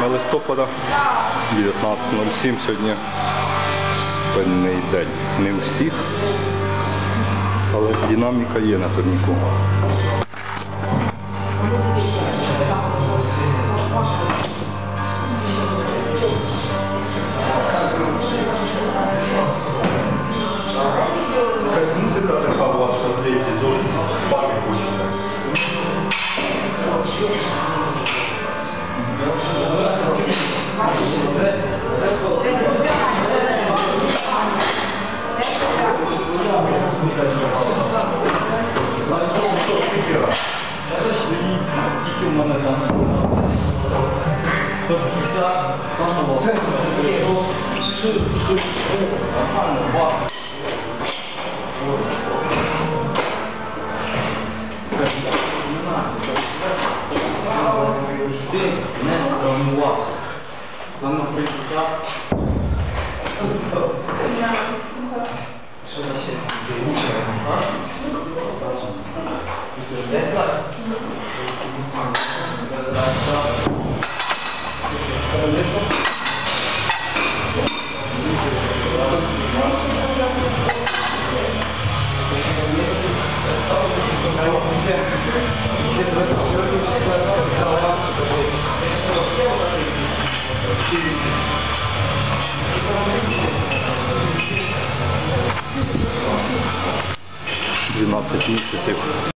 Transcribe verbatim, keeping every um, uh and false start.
восьме листопада, дев'ятнадцяте нуль сім, сьогодні спинний день. Не у всіх, але динаміка є на турніку. Якась музика така у вас в портреті, зовсім спати хочеться. Скільки в мене там? сто п'ятдесят станово. Нормально, два. Ти не травмував. Нам наприклад. Що за ще? Десь так? дванадцять місяців.